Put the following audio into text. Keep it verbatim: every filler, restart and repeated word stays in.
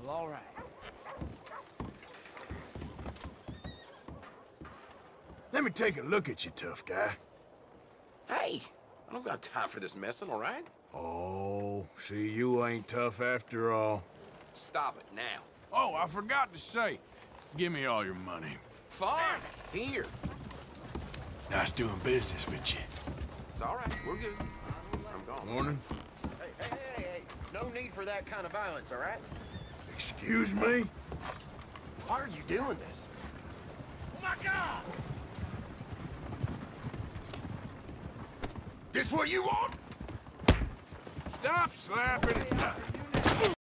Well, all right. Let me take a look at you, tough guy. Hey, I don't got time for this messing, all right? Oh, see, you ain't tough after all. Stop it now. Oh, I forgot to say, give me all your money. Fine. Here. Nice doing business with you. It's all right. We're good. I'm gone. Morning. Hey, hey, hey, hey, no need for that kind of violence, all right? Excuse me? Why are you doing this? Oh my God! This what you want? Stop slapping it.